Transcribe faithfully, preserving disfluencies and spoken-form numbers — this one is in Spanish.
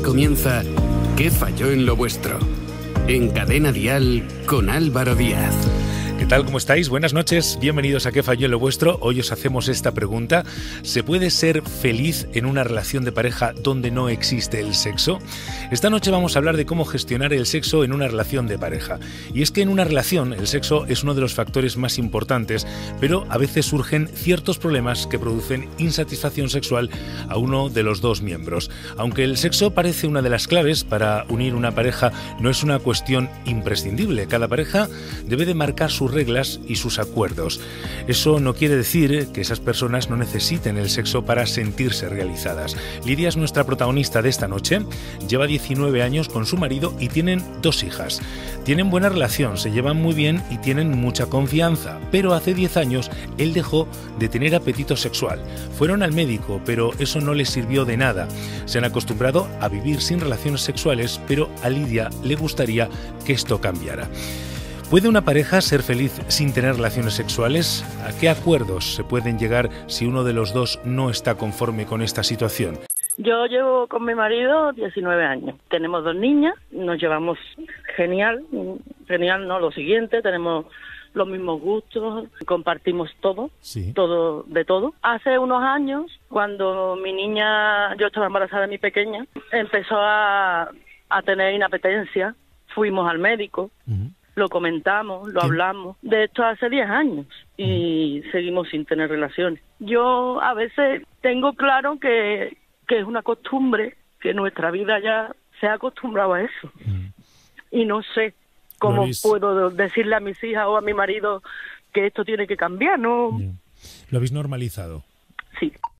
comienza ¿Qué falló en lo vuestro? En Cadena Dial con Álvaro Díaz. ¿Qué tal? ¿Cómo estáis? Buenas noches, bienvenidos a ¿Qué falló en lo vuestro? Hoy os hacemos esta pregunta. ¿Se puede ser feliz en una relación de pareja donde no existe el sexo? Esta noche vamos a hablar de cómo gestionar el sexo en una relación de pareja. Y es que en una relación el sexo es uno de los factores más importantes, pero a veces surgen ciertos problemas que producen insatisfacción sexual a uno de los dos miembros. Aunque el sexo parece una de las claves para unir una pareja, no es una cuestión imprescindible. Cada pareja debe de marcar sus reglas y sus acuerdos. Eso no quiere decir que esas personas no necesiten el sexo para sentirse realizadas. Lidia es nuestra protagonista de esta noche. Lleva diecinueve años con su marido y tienen dos hijas. Tienen buena relación, se llevan muy bien y tienen mucha confianza, pero hace diez años él dejó de tener apetito sexual. Fueron al médico, pero eso no les sirvió de nada. Se han acostumbrado a vivir sin relaciones sexuales, pero a Lidia le gustaría que esto cambiara. ¿Puede una pareja ser feliz sin tener relaciones sexuales? ¿A qué acuerdos se pueden llegar si uno de los dos no está conforme con esta situación? Yo llevo con mi marido diecinueve años. Tenemos dos niñas, nos llevamos genial, genial, ¿no? Lo siguiente, tenemos los mismos gustos, compartimos todo, sí. todo de todo. Hace unos años, cuando mi niña, yo estaba embarazada de mi pequeña, empezó a, a tener inapetencia, fuimos al médico. Uh-huh. Lo comentamos, lo ¿Qué? hablamos. De esto hace diez años y mm. seguimos sin tener relaciones. Yo a veces tengo claro que, que es una costumbre, que nuestra vida ya se ha acostumbrado a eso. Mm. Y no sé cómo habéis... puedo decirle a mis hijas o a mi marido que esto tiene que cambiar, ¿no? Yeah. ¿Lo habéis normalizado? Sí.